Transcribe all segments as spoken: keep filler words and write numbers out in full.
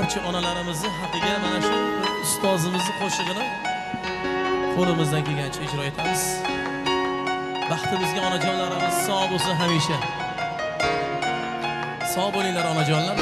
barcha onalarimizni haqqiga mana shu ustozimizni qo'shig'ini qo'limizdan kelgancha ijro etamiz. Baxtimizga onajonlarimiz sog' bo'lsin hamisha. Sog' bo'linglar onajonlar.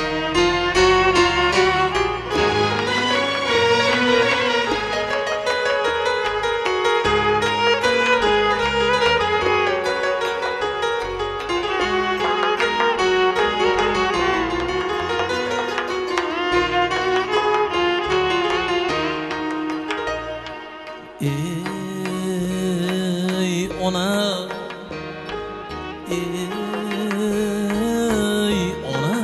Ey ona, ey ona,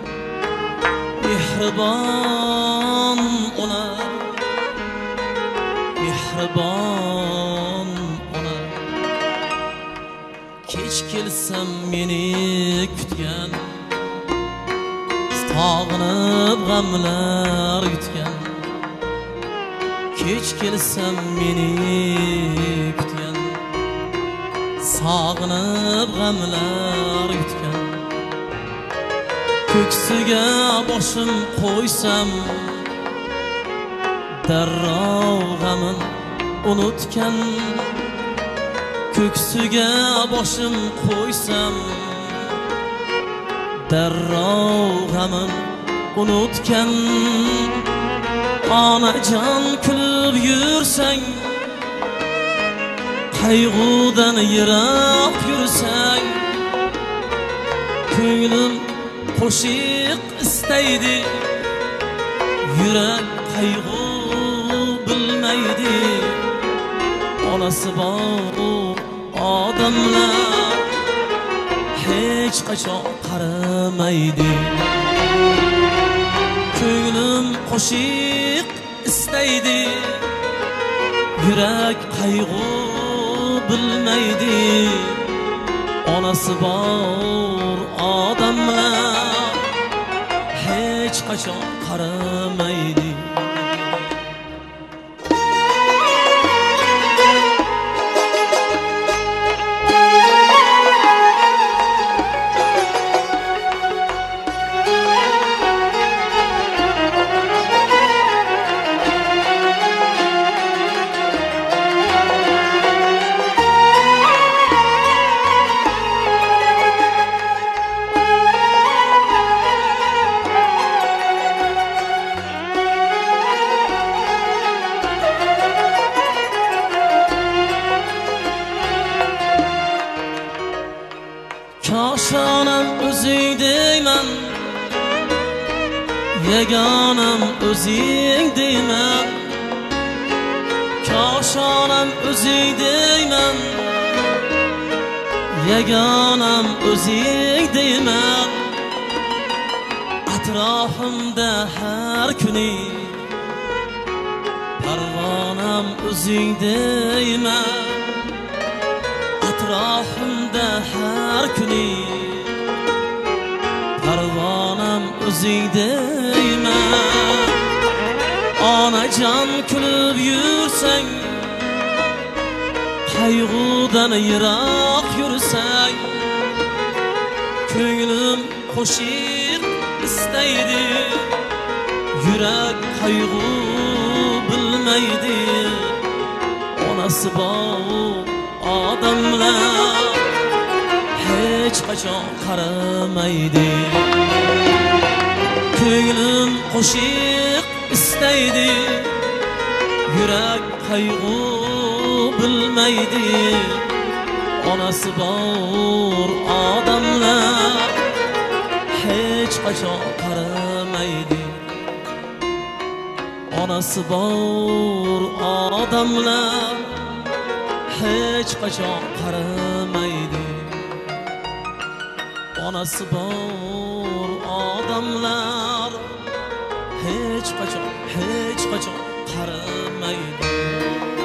mehribon ona, mehribon ona. Kech kelsam meni kutgan, sog'inib g'amlar yutgan. Kech kelsam meni kutgan, sog'inib g'amlar yutgan. Ko'ksiga boshim qo'ysam, darrov g'amin unutgan. Ko'ksiga boshim qo'ysam, darrov g'amin unutgan. Onajon kulib yursang, qayg'udan yiroq yursang, ko'nglim qo'shiq istaydi, yurak qayg'u bilmaydi. Onasi bor odamlar hech qachon qaramaydi. Ko'nglim qo'shiq istaydi, yurak qayg'u bilmaydi. Onasi bor odamlar hech qachon qaramaydi. Koshonam o'zing deyman, yagonam o'zing deyman. Koshonam o'zing deyman, yagonam o'zing deyman. Atrofimda har kuni parvonam o'zing deyman. Atrofimda har kuni parvonam o'zing deyman. Onajon kulib yursang, qayg'udan yiroq yursang, ko'nglim qo'shiq istaydi, yurak qayg'u bilmaydi. Onasi bor odamlar hech qachon qaramaydi. Ko'nglim qo'shiq istaydi, yurak qayg'u bilmaydi. Onasi bor odamlar hech qachon qaramaydi. Onasi bor odamlar hech qachon qaramaydi. Onasi bor odamlar hech qachon, hech qachon qaramaydi.